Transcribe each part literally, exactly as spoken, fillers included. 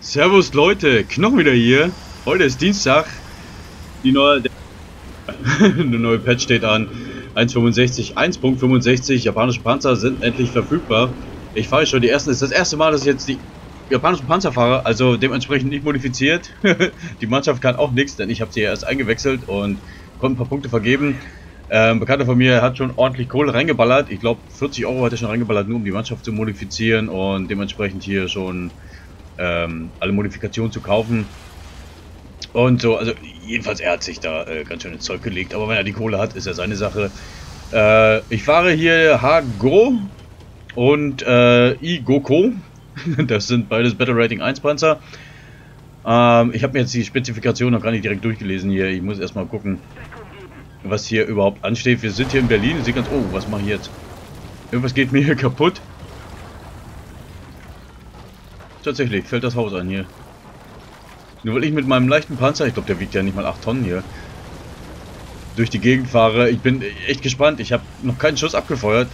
Servus Leute, Knochen wieder hier. Heute ist Dienstag. Die neue, eine neue Patch steht an. eins Punkt fünfundsechzig, eins Punkt fünfundsechzig. Japanische Panzer sind endlich verfügbar. Ich fahre schon die ersten. Es ist das erste Mal, dass ich jetzt die japanischen Panzer fahre. Also dementsprechend nicht modifiziert. Die Mannschaft kann auch nichts, denn ich habe sie ja erst eingewechselt und konnte ein paar Punkte vergeben. Ähm, Bekannter von mir hat schon ordentlich Kohle reingeballert. Ich glaube vierzig Euro hat er schon reingeballert, nur um die Mannschaft zu modifizieren und dementsprechend hier schon ähm, alle Modifikationen zu kaufen. Und so, also jedenfalls er hat sich da äh, ganz schön ins Zeug gelegt, aber wenn er die Kohle hat, ist ja seine Sache. Äh, ich fahre hier Hago und äh, Igoko. Das sind beides Battle Rating eins Panzer. Ähm, ich habe mir jetzt die Spezifikation noch gar nicht direkt durchgelesen hier. Ich muss erstmal gucken, was hier überhaupt ansteht. Wir sind hier in Berlin. Sieht ganz. Oh, was mache ich jetzt? Irgendwas geht mir hier kaputt. Tatsächlich fällt das Haus an hier. Nur weil ich mit meinem leichten Panzer, ich glaube der wiegt ja nicht mal acht Tonnen hier, durch die Gegend fahre. Ich bin echt gespannt. Ich habe noch keinen Schuss abgefeuert.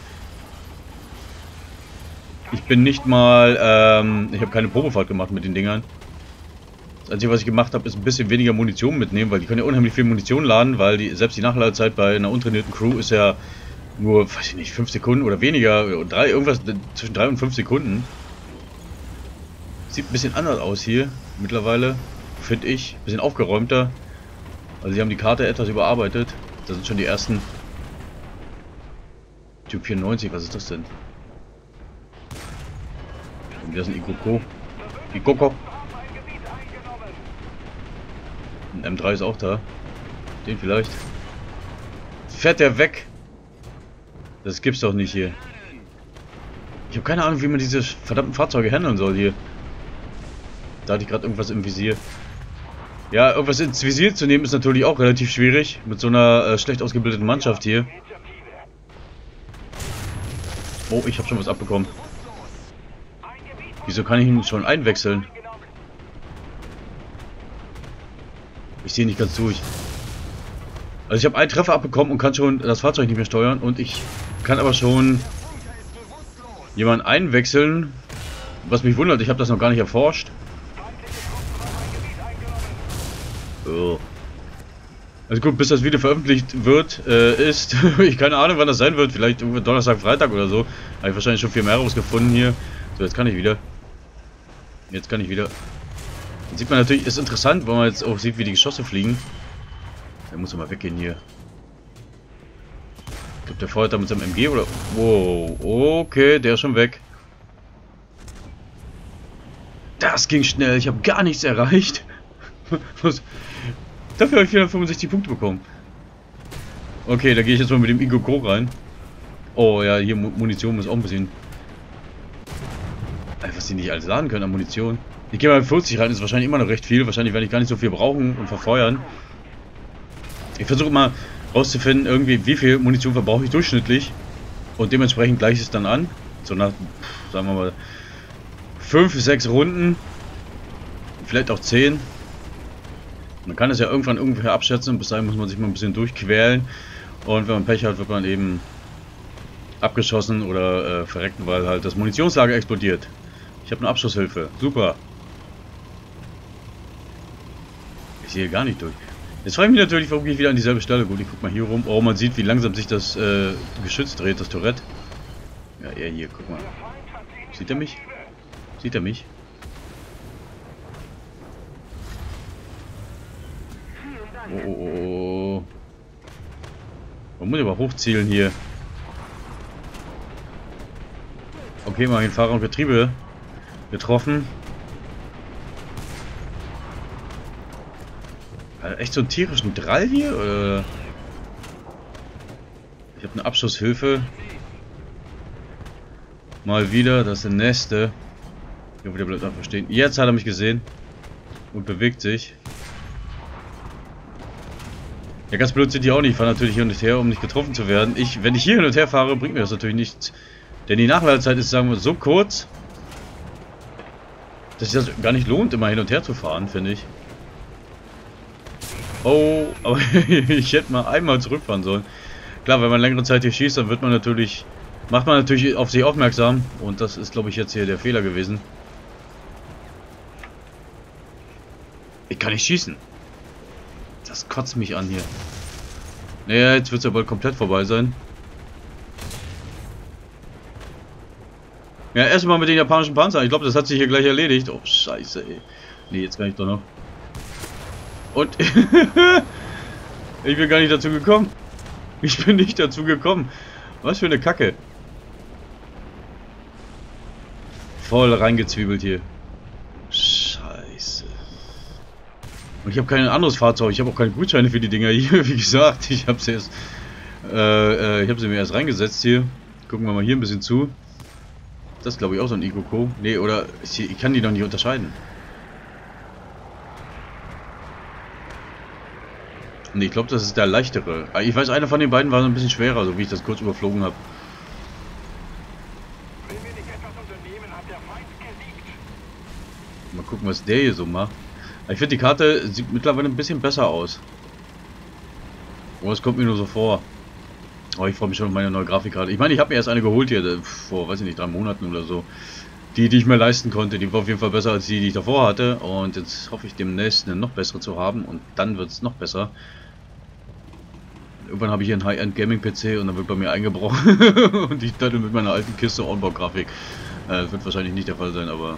Ich bin nicht mal, ähm, ich habe keine Probefahrt gemacht mit den Dingern. Das Einzige, was ich gemacht habe, ist ein bisschen weniger Munition mitnehmen, weil die können ja unheimlich viel Munition laden, weil die, selbst die Nachladezeit bei einer untrainierten Crew ist ja nur, weiß ich nicht, fünf Sekunden oder weniger, drei, irgendwas zwischen drei und fünf Sekunden. Sieht ein bisschen anders aus hier mittlerweile, finde ich. Ein bisschen aufgeräumter. Also sie haben die Karte etwas überarbeitet. Da sind schon die ersten. Typ vierundneunzig, was ist das denn? Und das ist ein Igoko. Igoko. Ein M drei ist auch da. Den vielleicht. Fährt der weg? Das gibt's doch nicht hier. Ich habe keine Ahnung, wie man diese verdammten Fahrzeuge handeln soll hier. Da hatte ich gerade irgendwas im Visier. Ja, irgendwas ins Visier zu nehmen ist natürlich auch relativ schwierig. Mit so einer äh, schlecht ausgebildeten Mannschaft hier. Oh, ich habe schon was abbekommen. Wieso kann ich ihn schon einwechseln? Ich sehe nicht ganz durch. Also ich habe einen Treffer abbekommen und kann schon das Fahrzeug nicht mehr steuern. Und ich kann aber schon jemanden einwechseln. Was mich wundert, ich habe das noch gar nicht erforscht. Oh. Also gut, bis das Video veröffentlicht wird, äh, ist, ich keine Ahnung, wann das sein wird, vielleicht Donnerstag, Freitag oder so. Habe ich wahrscheinlich schon viel mehr rausgefunden hier. So, jetzt kann ich wieder. Jetzt kann ich wieder. Jetzt sieht man natürlich, ist interessant, wenn man jetzt auch sieht, wie die Geschosse fliegen. Der muss mal weggehen hier. Ich glaube, der feuert da mit seinem M G oder. Wow, okay, der ist schon weg. Das ging schnell, ich habe gar nichts erreicht. Was? Dafür habe ich vierhundertfünfundsechzig Punkte bekommen. Okay, da gehe ich jetzt mal mit dem Igoko rein. Oh ja, hier Munition muss auch ein bisschen. Was die nicht alles laden können an Munition. Ich gehe mal mit vierzig rein, ist wahrscheinlich immer noch recht viel. Wahrscheinlich werde ich gar nicht so viel brauchen und verfeuern. Ich versuche mal rauszufinden, irgendwie, wie viel Munition verbrauche ich durchschnittlich. Und dementsprechend gleiche ich es dann an. So nach, sagen wir mal, fünf, sechs Runden. Vielleicht auch zehn. Man kann es ja irgendwann ungefähr abschätzen. Bis dahin muss man sich mal ein bisschen durchquälen. Und wenn man Pech hat, wird man eben abgeschossen oder äh, verrecken, weil halt das Munitionslager explodiert. Ich habe eine Abschusshilfe. Super. Ich sehe gar nicht durch. Jetzt frage ich mich natürlich, warum gehe ich wieder an dieselbe Stelle. Gut, ich guck mal hier rum. Oh, man sieht, wie langsam sich das äh, Geschütz dreht, das Tourette. Ja, er hier, guck mal. Sieht er mich? Sieht er mich? Oh, oh, oh, oh. Man muss aber hochzielen hier. Okay, mal den Fahrer und Getriebe getroffen. Also echt so einen tierischen Drall hier? Oder? Ich habe eine Abschusshilfe. Mal wieder, das sind Neste. Ich hoffe, der bleibt einfach stehen. Jetzt hat er mich gesehen. Und bewegt sich. Ja, ganz blöd sind die auch nicht. Ich fahre natürlich hin und her, um nicht getroffen zu werden. Ich, wenn ich hier hin und her fahre, bringt mir das natürlich nichts. Denn die Nachladezeit ist, sagen wir, so kurz, dass sich das gar nicht lohnt, immer hin und her zu fahren, finde ich. Oh, aber ich hätte mal einmal zurückfahren sollen. Klar, wenn man längere Zeit hier schießt, dann wird man natürlich, macht man natürlich auf sich aufmerksam. Und das ist, glaube ich, jetzt hier der Fehler gewesen. Ich kann nicht schießen. Das kotzt mich an hier. Naja, jetzt wird es ja bald komplett vorbei sein. Ja, erstmal mit den japanischen Panzern. Ich glaube, das hat sich hier gleich erledigt. Oh, scheiße, ey. Nee, jetzt kann ich doch noch. Und ich bin gar nicht dazu gekommen. Ich bin nicht dazu gekommen. Was für eine Kacke. Voll reingezwiebelt hier. Scheiße. Und ich habe kein anderes Fahrzeug. Ich habe auch keine Gutscheine für die Dinger hier. Wie gesagt, ich habe sie erst, äh, äh, ich habe sie mir erst reingesetzt hier. Gucken wir mal hier ein bisschen zu. Das ist, glaube ich, auch so ein Ikoko. Nee, oder ich, ich kann die noch nicht unterscheiden. Nee, ich glaube, das ist der leichtere. Ich weiß, einer von den beiden war so ein bisschen schwerer, so wie ich das kurz überflogen habe. Mal gucken, was der hier so macht. Ich finde, die Karte sieht mittlerweile ein bisschen besser aus. Oh, es kommt mir nur so vor. Oh, ich freue mich schon auf meine neue Grafikkarte. Ich meine, ich habe mir erst eine geholt hier, vor, weiß ich nicht, drei Monaten oder so. Die, die ich mir leisten konnte, die war auf jeden Fall besser als die, die ich davor hatte. Und jetzt hoffe ich demnächst eine noch bessere zu haben. Und dann wird es noch besser. Irgendwann habe ich hier einen High-End-Gaming-P C und dann wird bei mir eingebrochen. Und ich dachte mit meiner alten Kiste Onboard-Grafik. Äh, wird wahrscheinlich nicht der Fall sein, aber...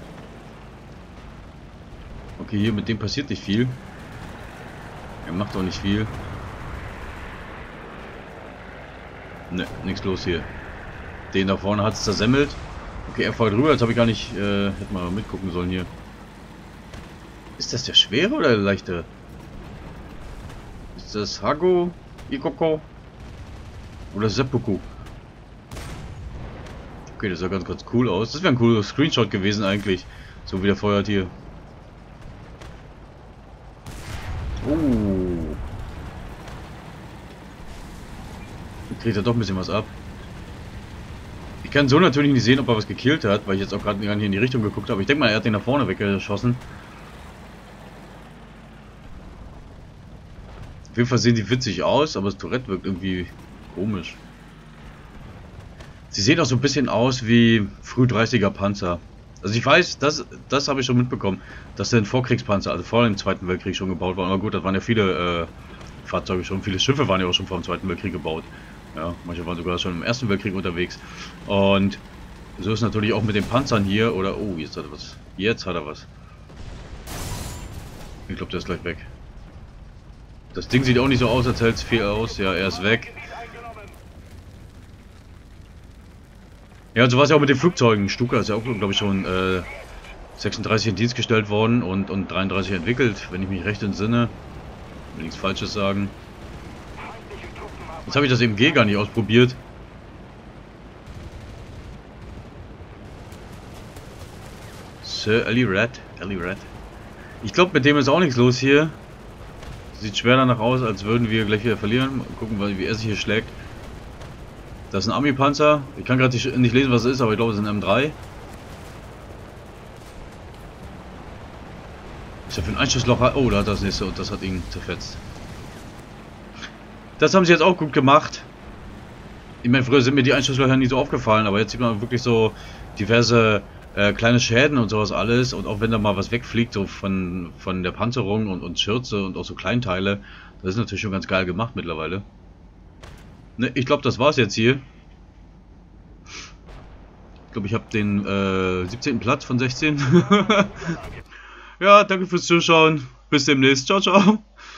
Okay, hier mit dem passiert nicht viel. Er macht auch nicht viel. Ne, nichts los hier. Den da vorne hat es zersemmelt. Okay, er fährt rüber, jetzt habe ich gar nicht, äh, hätte mal mitgucken sollen hier. Ist das der schwere oder der leichte? Ist das Hago, Ikoko oder Seppuku? Okay, das sah ganz, ganz cool aus. Das wäre ein cooler Screenshot gewesen eigentlich. So wie der feuert hier. Oh. Kriegt er doch ein bisschen was ab. Ich kann so natürlich nicht sehen, ob er was gekillt hat, weil ich jetzt auch gerade hier in die Richtung geguckt habe. Ich denke mal, er hat den nach vorne weggeschossen. Auf jeden Fall sehen die witzig aus, aber das Tourette wirkt irgendwie komisch. Sie sehen auch so ein bisschen aus wie früh dreißiger Panzer. Also ich weiß, das, das habe ich schon mitbekommen, dass der ein Vorkriegspanzer, also vor dem Zweiten Weltkrieg schon gebaut war. Aber gut, das waren ja viele äh, Fahrzeuge schon, viele Schiffe waren ja auch schon vor dem Zweiten Weltkrieg gebaut. Ja, manche waren sogar schon im Ersten Weltkrieg unterwegs. Und so ist natürlich auch mit den Panzern hier, oder, oh, jetzt hat er was. Jetzt hat er was. Ich glaube, der ist gleich weg. Das Ding sieht auch nicht so aus, als hält es viel aus. Ja, er ist weg. Ja, und so war es ja auch mit den Flugzeugen. Stuka ist ja auch, glaube ich, schon äh, sechsunddreißig in Dienst gestellt worden und, und dreiunddreißig entwickelt, wenn ich mich recht entsinne. Will nichts Falsches sagen. Jetzt habe ich das M G gar nicht ausprobiert. Sir Ellie Red. Ellie Red. Ich glaube, mit dem ist auch nichts los hier. Sieht schwer danach aus, als würden wir gleich wieder verlieren. Mal gucken, wie er sich hier schlägt. Das ist ein Army-Panzer. Ich kann gerade nicht lesen, was es ist, aber ich glaube, es ist ein M drei. Was ist ja für ein Einschussloch? Oh, da hat das nächste und das hat ihn zerfetzt. Das haben sie jetzt auch gut gemacht. Ich meine, früher sind mir die Einschusslöcher nie so aufgefallen, aber jetzt sieht man wirklich so diverse äh, kleine Schäden und sowas alles. Und auch wenn da mal was wegfliegt, so von, von der Panzerung und, und Schürze und auch so Kleinteile, das ist natürlich schon ganz geil gemacht mittlerweile. Ne, ich glaube, das war's jetzt hier. Ich glaube, ich habe den äh, siebzehnten Platz von sechzehn. Ja, danke fürs Zuschauen. Bis demnächst. Ciao, ciao.